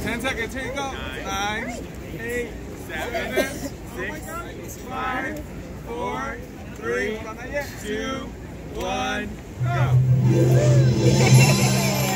10 seconds. Here you go. 9, 8, 7, 6, 5, 4, 3, 2, 1, go.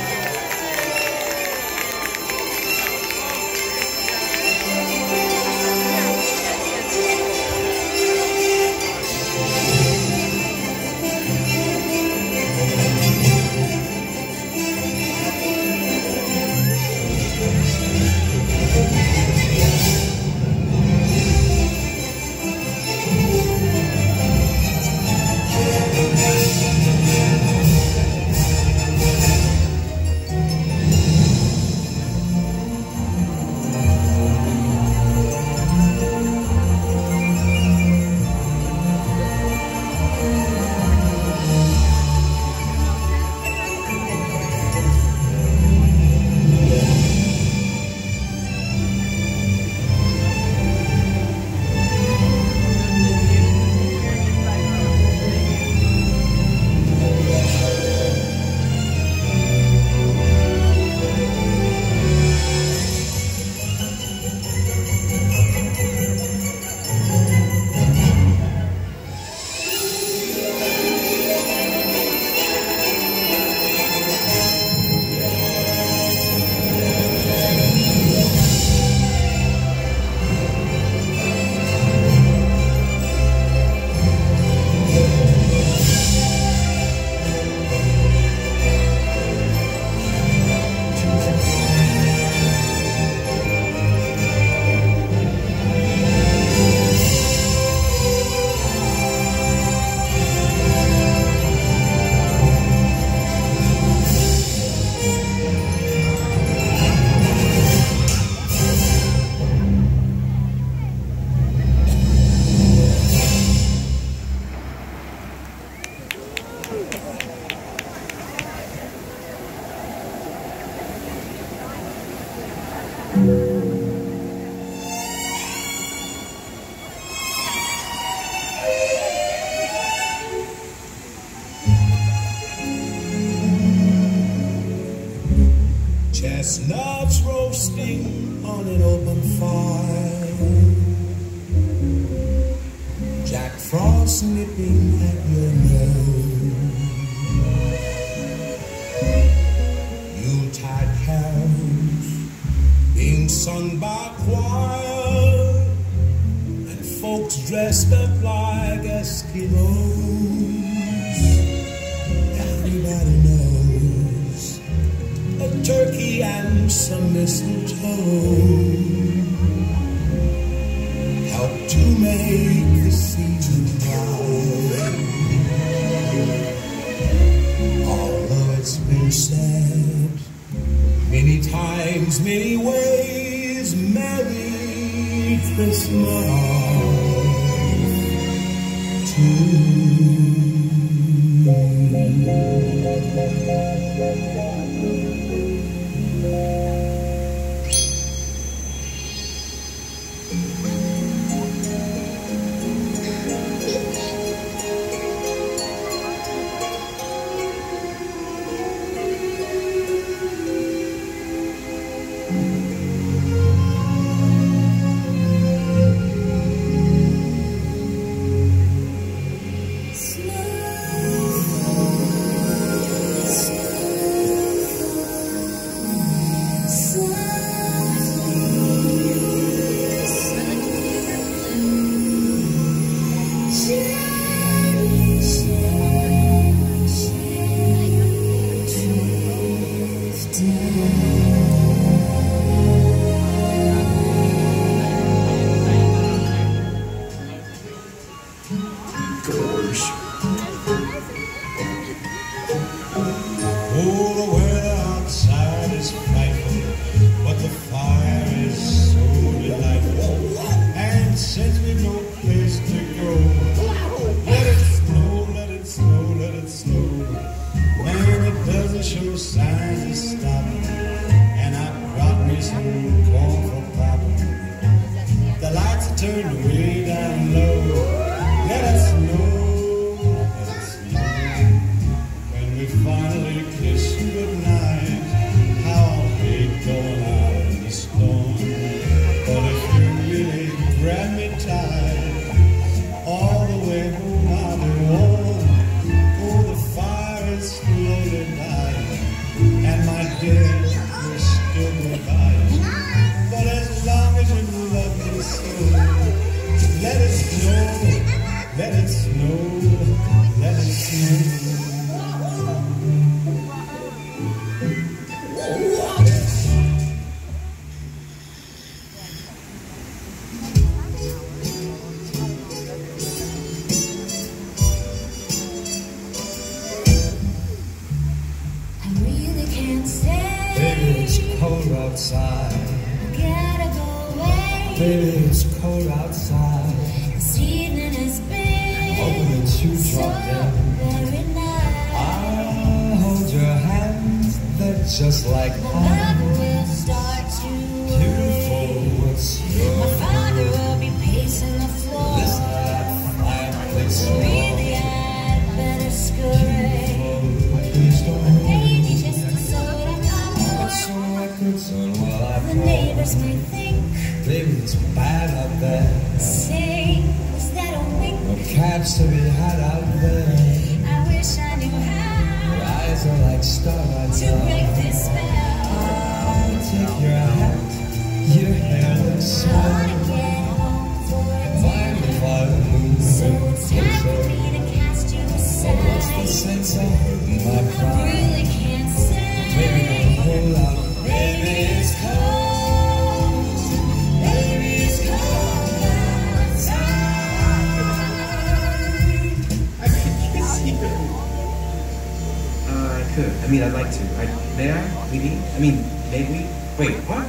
Chestnuts roasting on an open fire, Jack Frost nipping at your nose, Yuletide carols being sung by choir, and folks dressed up like Eskimos. Everybody knows a turkey and some mistletoe help to make the season bright. Although it's been said many times, many ways, Merry Christmas to you. Turn way down low. Let us know when we finally kiss goodnight. How I'll hate going out in the snow. let it snow, let it snow. Baby, it's cold outside. Gotta go away. Baby, it's cold outside. This evening has been Hoping that you so drop down. very nice. I'll hold your hands, they're just like My home. mother will start to Beautiful, worry. what's your My father will be pacing the floor. Listen to that fireplace So really, I'd better scurry. Please don't Maybe just so that put some records on while I the call. neighbors might think, Baby, it's bad out there. say, is that a wink? No cabs to be had out there. I wish I knew Your how eyes are like starlight to break this spell. I'll take your hat, your hair looks I swell. wanna get home for Mind dinner, if I move so it's time for closer? me to cast you What's the aside. sense of hurting my I pride? really can't Baby, say. don't pull out. Baby, it's cold. Baby, it's cold outside. I kiss you. I could. I mean, I'd like to. May I? Maybe? I mean, maybe? Wait, what?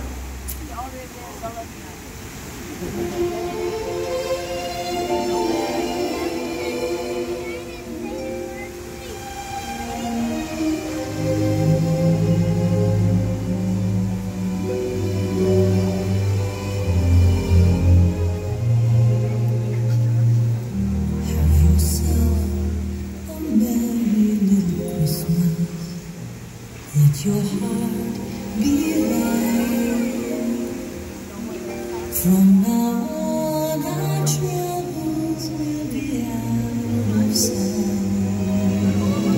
Have yourself a merry little Christmas. Let your heart be light. From now on, our troubles will be out of sight.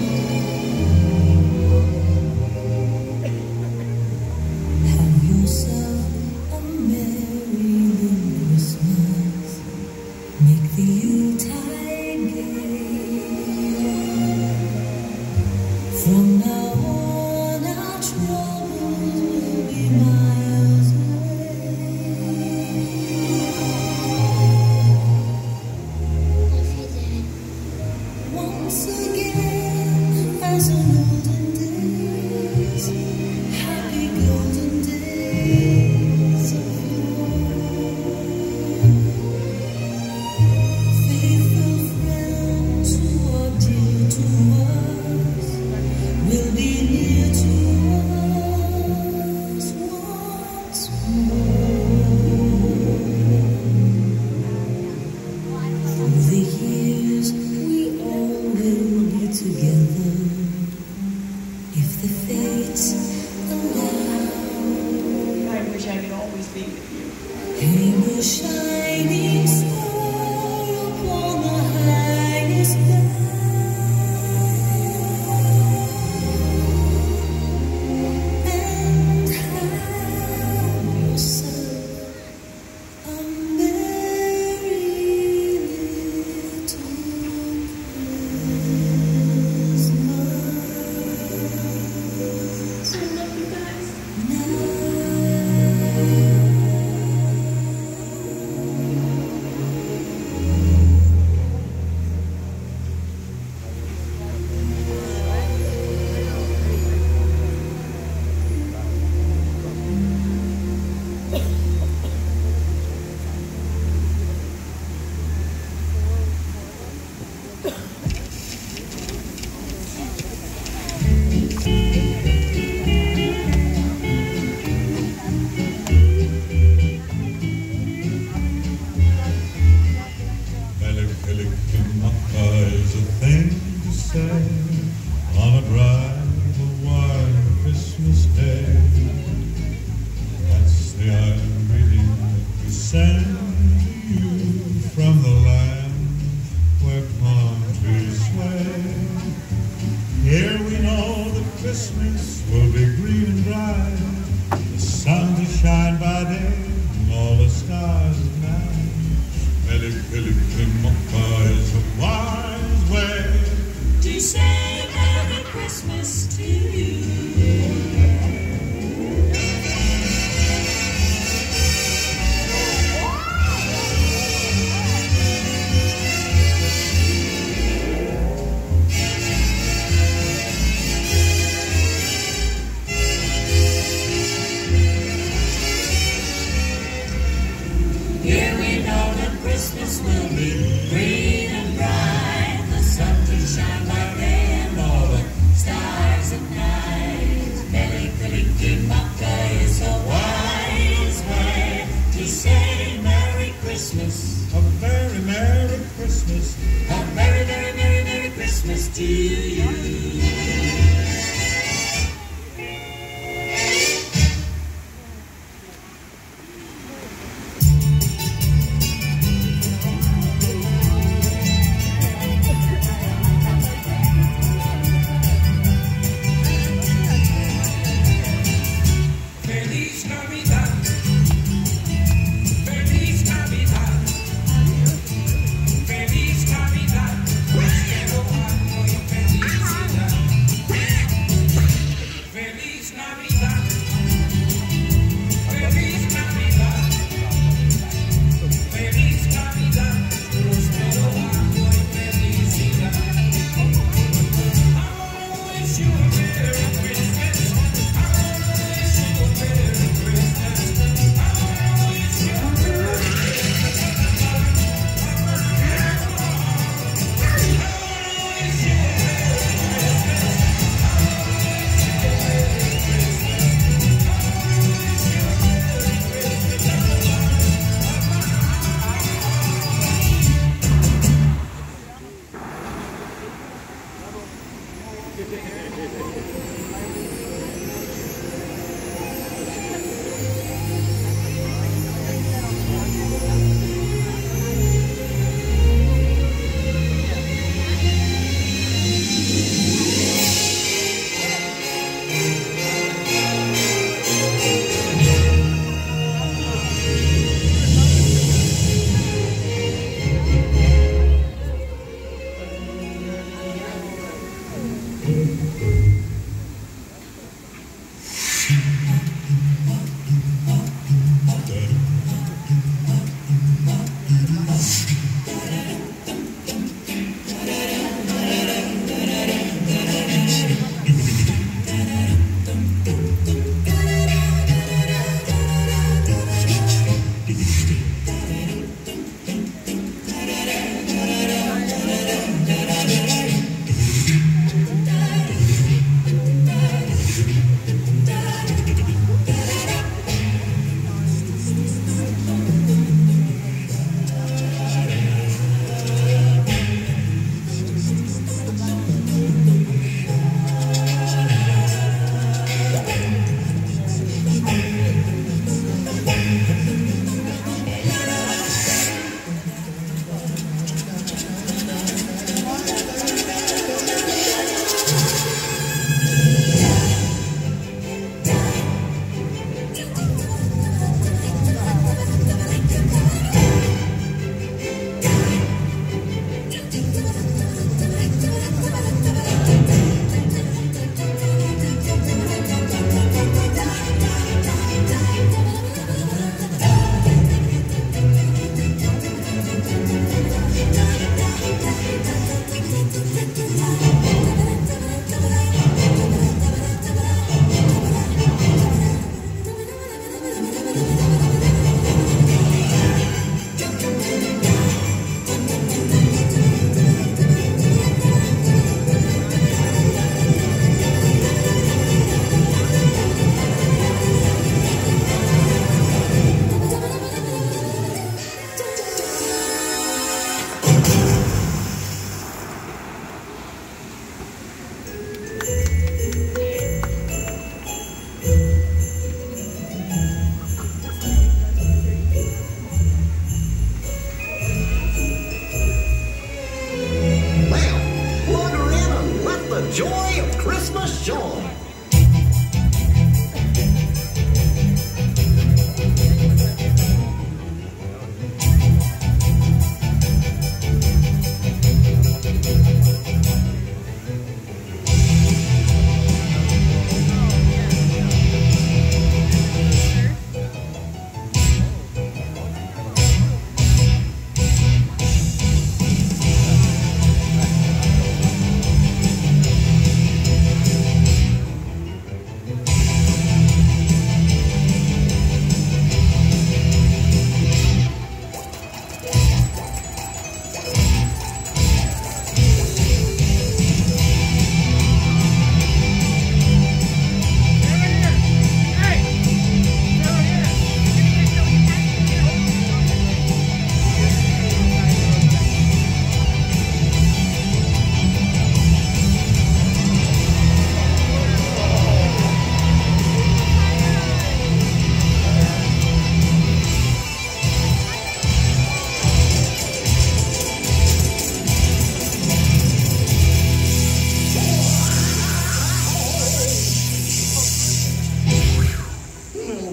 Have yourself a merry little Christmas. Make the Yuletide gay. From now on, our troubles will be miles away. Once again, as in olden days, happy golden days of yore. Faithful friends who are dear to us will be near to us once more. Through the years, we all will be together if the fates allow. I wish I could always be with you. Hang a shining star upon the highest bough, and have yourself a merry little Christmas. I love you guys. Melikilikimaka is a thing to say on a bright Hawaiian Christmas day. That's the iron greeting that we send to you from the land where palm trees sway. Here we know that Christmas will be green and bright, the sun to shine by day and all the stars at night. Melikilikimaka is a to you. Feliz Navidad, Feliz Navidad, Feliz Navidad, prospero año y felicidad. Feliz Navidad, Feliz Navidad, Feliz Navidad, prospero año y felicidad. I wanna wish you a Merry Christmas. I wanna wish you a Merry Christmas.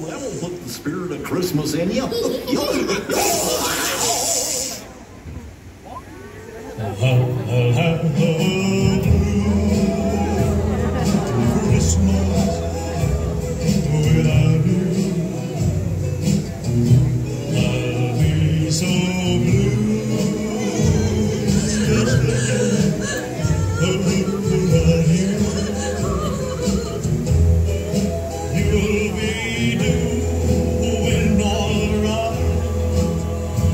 that will put the spirit of Christmas in you. I'll have a blue Christmas without you. I'll be so blue, just without you. You'll be doing all right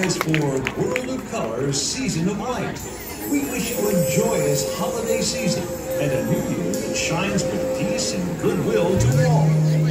skies for World of Color Season of Light. We wish you a joyous holiday season and a new year that shines with peace and goodwill to all.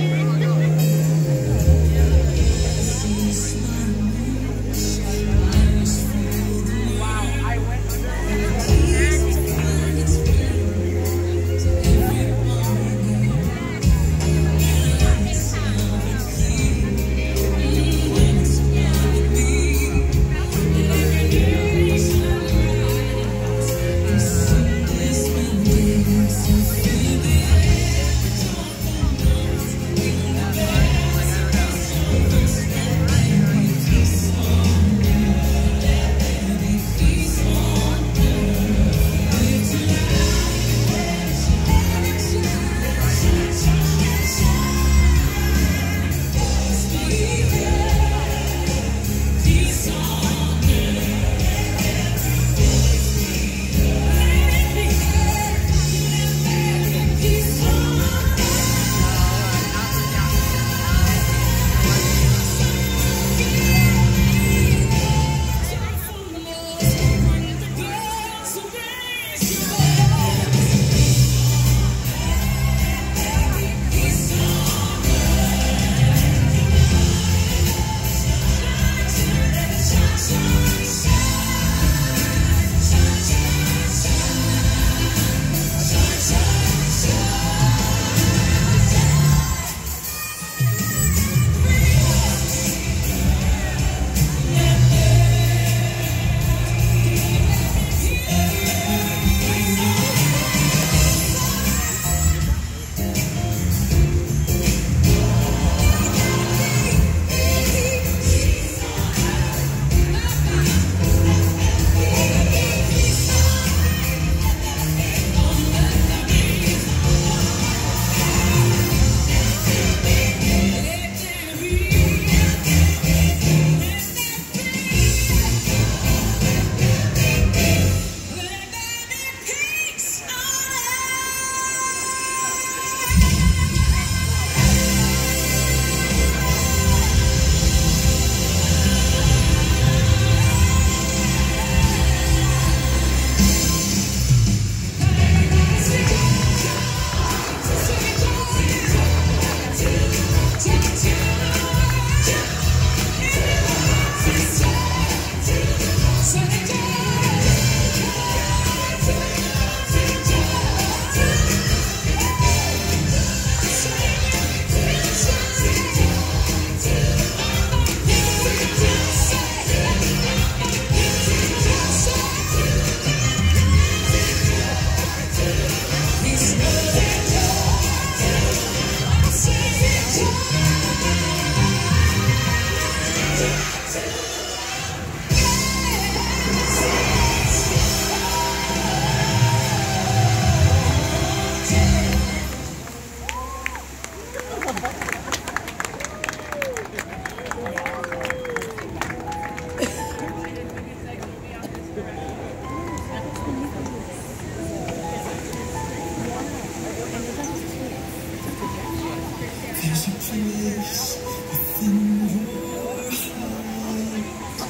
There's a place within your heart,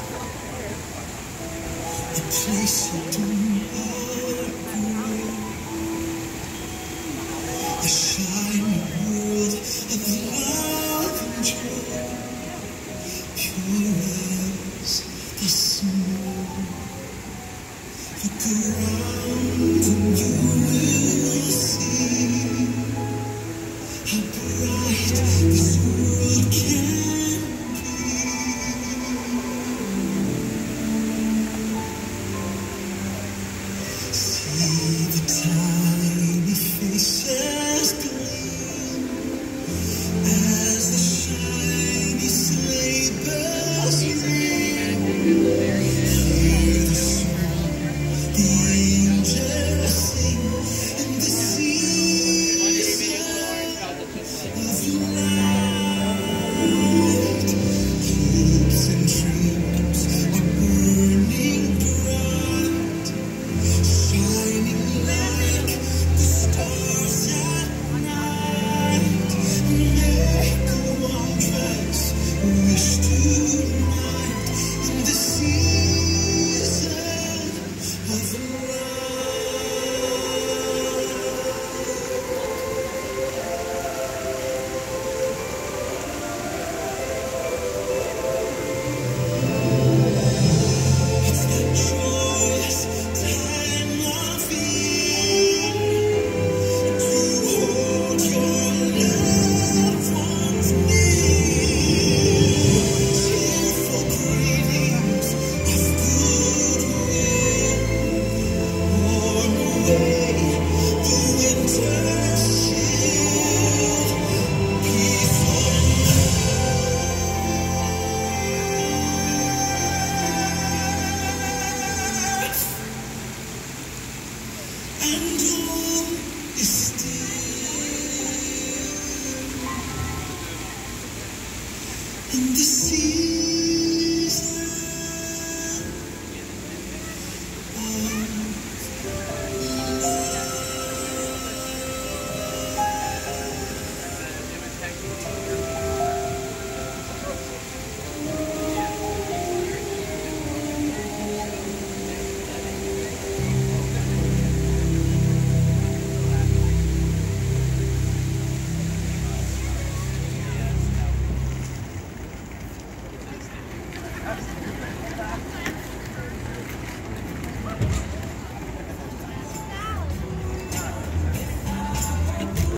a place you don't outgrow, a shining world of love and joy, pure as the snow. Look around and you will see how bright this world can be. See the tiny faces gleam as the shiny sleigh bells ring. Hear the song the angels sing. in the season That's